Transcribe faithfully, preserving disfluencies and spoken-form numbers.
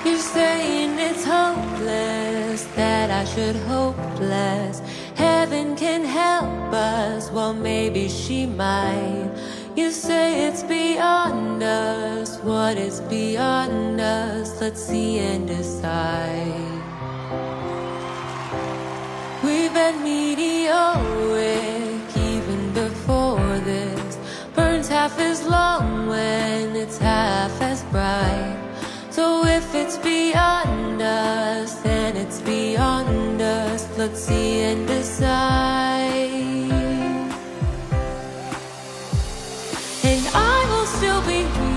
You're saying it's hopeless, that I should hope less. Heaven can help us, well maybe she might. You say it's beyond us, what is beyond us? Let's see and decide. We've been meteoric even before this. Burns half as long when it's half as bright. So if it's beyond us, then it's beyond us. Let's see and decide. And I will still be here